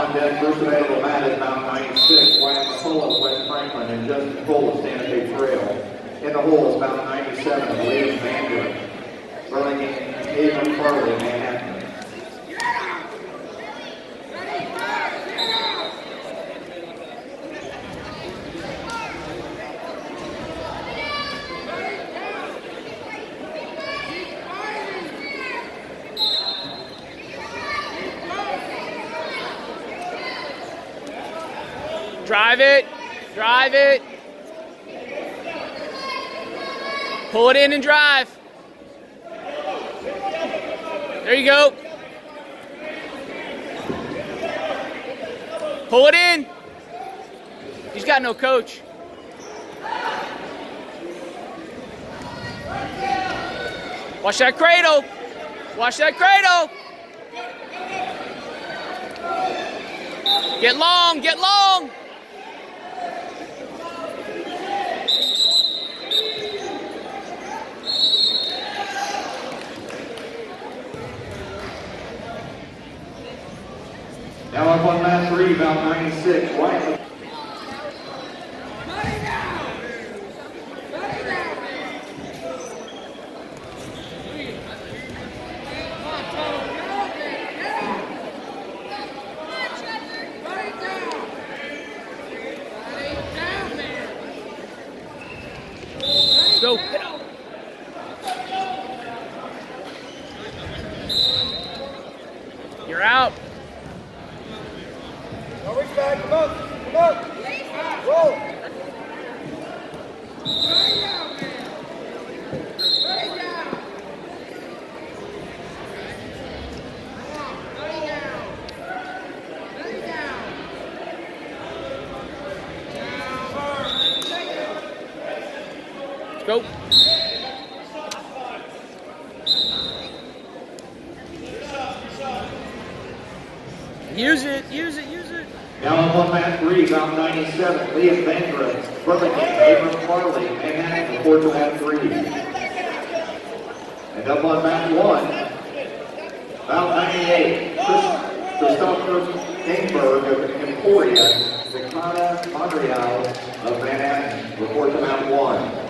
on deck, first available mat is mount 96, Wyatt McCullough, West Franklin, and Justin Cole of Santa Fe Trail. In the hole is mount 97, William Vander, Burlingame, Avery Farley, Manhattan. Drive it, drive it. Pull it in and drive. There you go. Pull it in. He's got no coach. Watch that cradle. Watch that cradle. Get long, get long. Now up on mat 3, mount 96, Wyatt. Go. You're out. Now reach back, come on, come on. Roll. Let's go. Use it, use it, use it. Now up on mat 3, mount 97, Liam Vander, Burlingame, Avery Farley, Manhattan, report to mat 3. And up on mat 1, mount 98, Christopher Ingberg of Emporia, Zakana Monreal of Manhattan, report to mat 1.